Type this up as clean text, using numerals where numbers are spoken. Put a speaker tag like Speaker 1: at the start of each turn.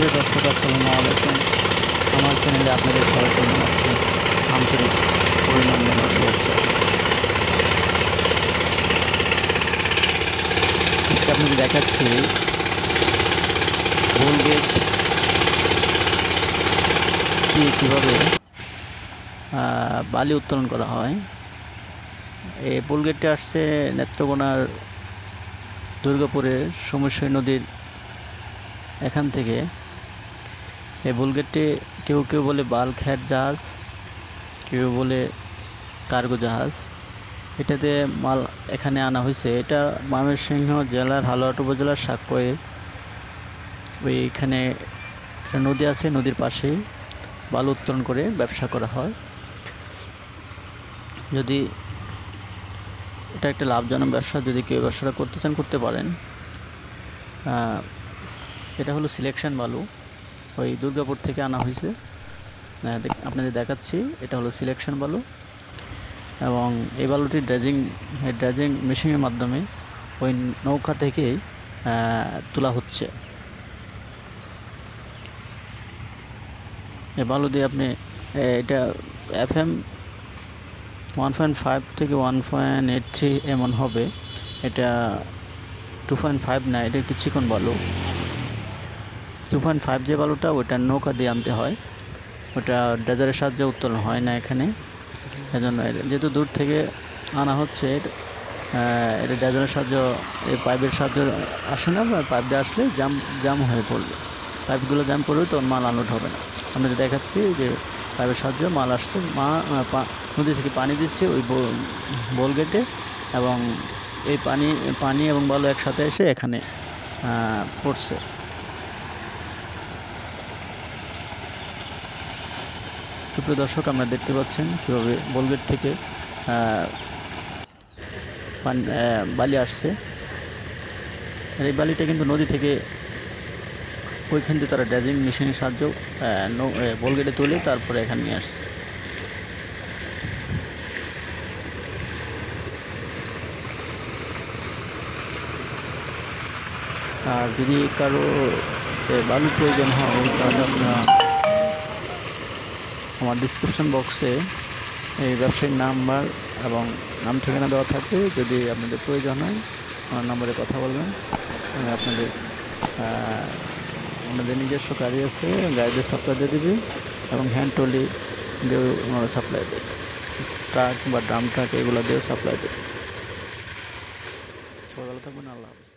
Speaker 1: সুপ্রিয় দর্শক, আসসালামু আলাইকুম। আমার চ্যানেলে আপনাদের স্বাগত জানাচ্ছি আন্তরিক অভিনন্দন ও শুভেচ্ছা। আজকে আপনাদের দেখাচ্ছি বোল গেট দিয়ে কীভাবে বালি উত্তোলন করা হয়। এই বোল গেটটি আসছে নেত্রকোনার দুর্গাপুরের সমস্যা নদীর এখান থেকে। এই বোল গেটটি কেউ কেউ বলে বাল্ক হেড জাহাজ, কেউ বলে কার্গো জাহাজ। এটাতে মাল এখানে আনা হয়েছে। এটা ময়মনসিংহ জেলার হালুয়াট উপজেলার সাক্ষ্যে ওইখানে একটা নদী আছে, নদীর পাশেই বালু উত্তোলন করে ব্যবসা করা হয়। যদি এটা একটা লাভজনক ব্যবসা, যদি কেউ ব্যবসাটা করতে চান করতে পারেন। এটা হলো সিলেকশন বালু, ওই দুর্গাপুর থেকে আনা হয়েছে। আপনাদের দেখাচ্ছি, এটা হলো সিলেকশন বালু এবং এই বালুটি ড্রেজিং মেশিনের মাধ্যমে ওই নৌকা থেকে তোলা হচ্ছে। এই বালু দিয়ে আপনি এটা FM 1.5 থেকে 1.83 এমন হবে। এটা 2.5 না, এটা একটু চিকন বালু। 2.5 যে বালুটা, ওটা নৌকা দিয়ে আনতে হয়, ওটা ড্রেজারের সাহায্যে উত্তোলন হয় না এখানে। এজন্য যেহেতু দূর থেকে আনা হচ্ছে, এটা ড্রেজারের সাহায্য, এই পাইপের সাহায্য আসে না। পাইপ দিয়ে আসলে জাম হয়ে পড়বে, পাইপগুলো জাম পড়বে, তো মাল আনলোড হবে না। আপনাদের দেখাচ্ছি যে পাইপের সাহায্যে মাল আসছে, নদী থেকে পানি দিচ্ছে ওই বোল গেটে, এবং এই পানি এবং বালু একসাথে এসে এখানে পড়ছে। সুপ্রিয় দর্শক, আপনারা দেখতে পাচ্ছেন কীভাবে বোল গেট থেকে বালি আসছে। আর এই বালিটা কিন্তু নদী থেকে ওইখান থেকে তারা ড্রেজিং মেশিনের সাহায্য বোল গেটে তুলে তারপরে এখানে নিয়ে আসছে। আর যদি কারো বালু প্রয়োজন হয়, তাহলে আপনারা আমার ডিসক্রিপশন বক্সে এই ব্যবসায়ীর নাম্বার এবং নাম ঠিকানা দেওয়া থাকবে। যদি আপনাদের প্রয়োজন হয়, আমার নাম্বারে কথা বলবেন। আমি আপনাদের নিজস্ব গাড়ি আছে, গাড়িতে সাপ্লাই দিয়ে দেবে, এবং হ্যান্ড ট্রলি দিয়েও ওনারা সাপ্লাই দেয়, ট্রাক বা ড্রাম ট্রাক এগুলো দিয়েও সাপ্লাই দেয়। সবাই ভালো থাকবেন, আল্লাহ হাফেজ।